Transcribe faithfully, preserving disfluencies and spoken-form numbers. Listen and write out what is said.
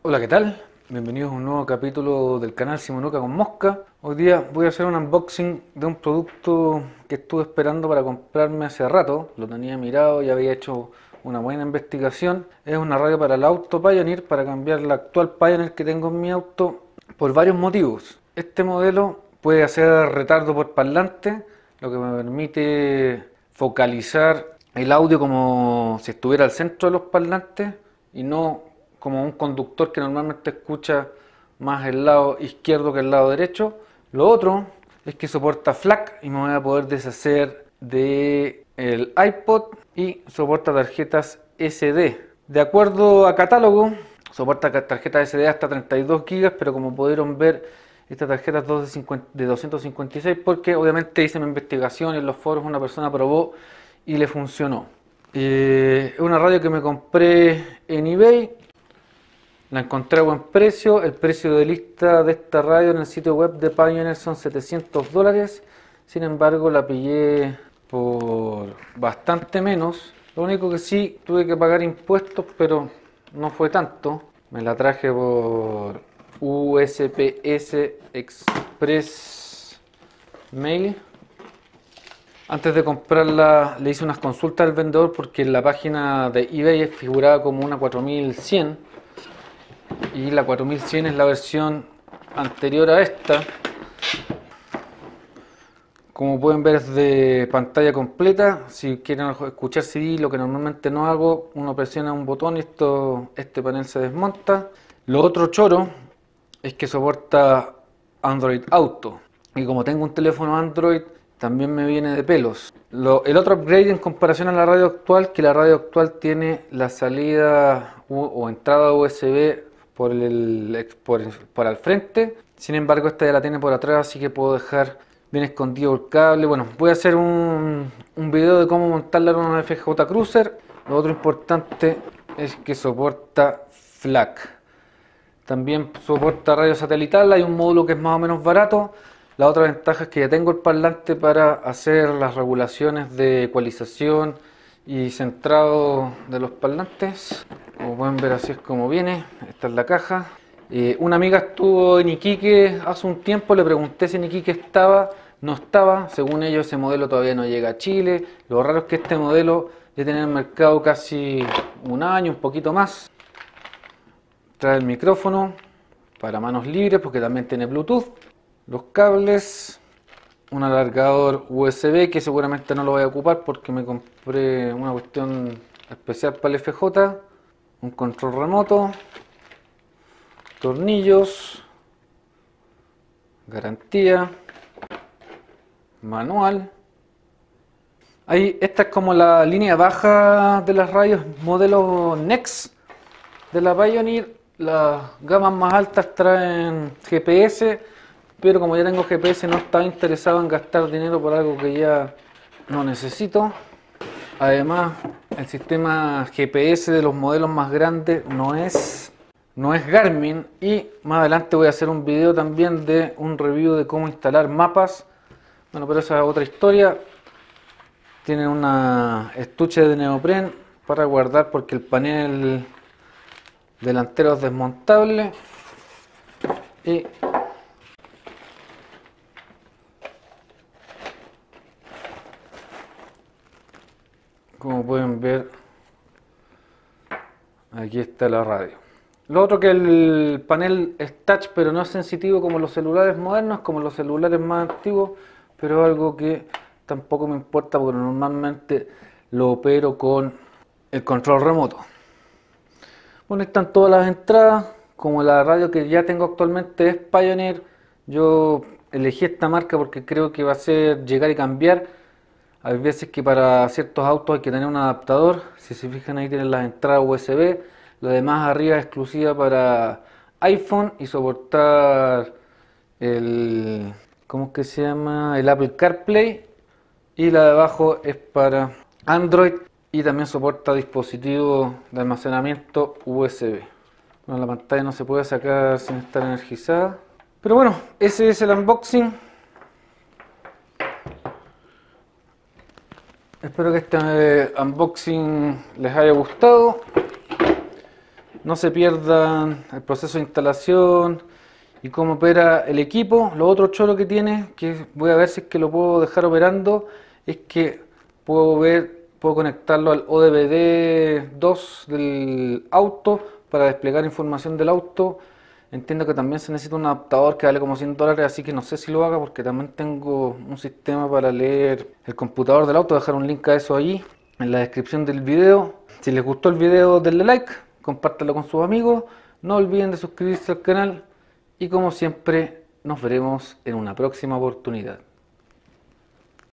Hola, ¿qué tal? Bienvenidos a un nuevo capítulo del canal Simonuca con Mosca. Hoy día voy a hacer un unboxing de un producto que estuve esperando para comprarme hace rato. Lo tenía mirado y había hecho una buena investigación. Es una radio para el auto Pioneer, para cambiar la actual Pioneer que tengo en mi auto por varios motivos. Este modelo puede hacer retardo por parlante, lo que me permite focalizar el audio como si estuviera al centro de los parlantes y no como un conductor que normalmente escucha más el lado izquierdo que el lado derecho. Lo otro es que soporta FLAC y me voy a poder deshacer de el iPod, y soporta tarjetas ese de. De acuerdo a catálogo, soporta tarjetas ese de hasta treinta y dos gigas, pero como pudieron ver, esta tarjeta es de doscientos cincuenta y seis porque obviamente hice mi investigación y en los foros una persona probó y le funcionó. Eh, es una radio que me compré en eBay. La encontré a buen precio. El precio de lista de esta radio en el sitio web de Pioneer son setecientos dólares. Sin embargo, la pillé por bastante menos. Lo único que sí, tuve que pagar impuestos, pero no fue tanto. Me la traje por U S P S Express Mail. Antes de comprarla le hice unas consultas al vendedor porque en la página de eBay figuraba como una cuatro mil cien. Y la cuatro mil cien es la versión anterior a esta. Como pueden ver, es de pantalla completa. Si quieren escuchar C D, lo que normalmente no hago, uno presiona un botón y esto, este panel se desmonta. Lo otro choro es que soporta Android Auto. Y como tengo un teléfono Android, también me viene de pelos. Lo, el otro upgrade en comparación a la radio actual, que la radio actual tiene la salida u, o entrada U S B por, el, por, por al frente. Sin embargo, esta ya la tiene por atrás, así que puedo dejar bien escondido el cable. Bueno, voy a hacer un, un video de cómo montarla en una F J Cruiser. Lo otro importante es que soporta FLAC. También soporta radio satelital. Hay un módulo que es más o menos barato. La otra ventaja es que ya tengo el parlante para hacer las regulaciones de ecualización y centrado de los parlantes. Como pueden ver, así es como viene. Esta es la caja. Eh, una amiga estuvo en Iquique hace un tiempo, le pregunté si en Iquique estaba, no estaba. Según ellos, ese modelo todavía no llega a Chile. Lo raro es que este modelo ya tiene en el mercado casi un año, un poquito más. Trae el micrófono para manos libres porque también tiene Bluetooth. Los cables, un alargador U S B que seguramente no lo voy a ocupar porque me compré una cuestión especial para el F J, un control remoto, tornillos, garantía, manual. Ahí, esta es como la línea baja de las radios modelo Next de la Pioneer. Las gamas más altas traen G P S, pero como ya tengo G P S no estaba interesado en gastar dinero por algo que ya no necesito. Además, el sistema G P S de los modelos más grandes no es, no es Garmin, y más adelante voy a hacer un video también de un review de cómo instalar mapas. Bueno, pero esa es otra historia. Tienen una estuche de neopren para guardar porque el panel delantero es desmontable. Y como pueden ver, aquí está la radio. Lo otro, que el panel es touch, pero no es sensitivo como los celulares modernos, como los celulares más antiguos, pero es algo que tampoco me importa porque normalmente lo opero con el control remoto. Bueno, están todas las entradas. Como la radio que ya tengo actualmente es Pioneer, yo elegí esta marca porque creo que va a ser llegar y cambiar. Hay veces que para ciertos autos hay que tener un adaptador. Si se fijan, ahí tienen las entradas U S B. Lo demás arriba es exclusiva para iPhone y soportar el, ¿cómo es que se llama? El Apple CarPlay. Y la de abajo es para Android y también soporta dispositivos de almacenamiento U S B. Bueno, la pantalla no se puede sacar sin estar energizada. Pero bueno, ese es el unboxing. Espero que este unboxing les haya gustado. no se pierdan el proceso de instalación y cómo opera el equipo. Lo otro choro que tiene, que voy a ver si es que lo puedo dejar operando, es que puedo ver, puedo conectarlo al O D B D dos del auto para desplegar información del auto. Entiendo que también se necesita un adaptador que vale como cien dólares, así que no sé si lo haga porque también tengo un sistema para leer el computador del auto. Voy a dejar un link a eso ahí en la descripción del video. Si les gustó el video, denle like, compártanlo con sus amigos, no olviden de suscribirse al canal y como siempre nos veremos en una próxima oportunidad.